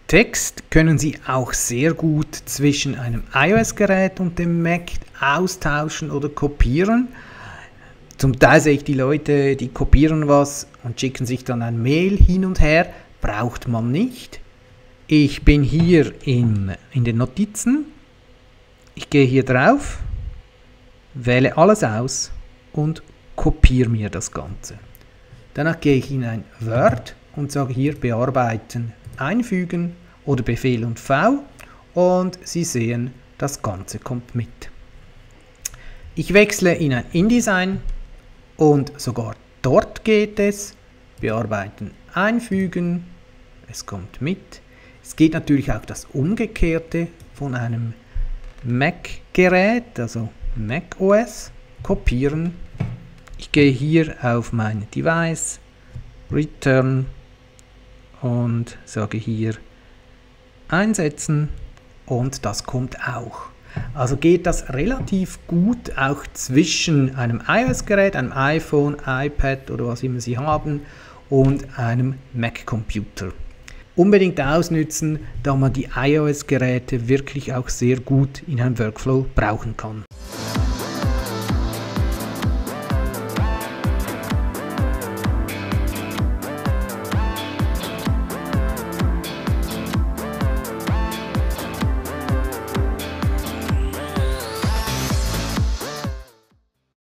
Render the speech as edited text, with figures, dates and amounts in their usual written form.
Text können Sie auch sehr gut zwischen einem iOS-Gerät und dem Mac austauschen oder kopieren. Zum Teil sehe ich die Leute, die kopieren was und schicken sich dann ein Mail hin und her. Braucht man nicht. Ich bin hier in den Notizen. Ich gehe hier drauf, wähle alles aus und kopiere mir das Ganze. Danach gehe ich in ein Word und sage hier Bearbeiten, Einfügen oder Befehl und V und Sie sehen, das Ganze kommt mit. Ich wechsle in ein InDesign und sogar dort geht es. Bearbeiten, einfügen, es kommt mit. Es geht natürlich auch das Umgekehrte von einem Mac-Gerät, also macOS, kopieren. Ich gehe hier auf mein Device, Return und sage hier einsetzen und das kommt auch. Also geht das relativ gut auch zwischen einem iOS-Gerät, einem iPhone, iPad oder was immer Sie haben und einem Mac-Computer. Unbedingt ausnützen, da man die iOS-Geräte wirklich auch sehr gut in einem Workflow brauchen kann.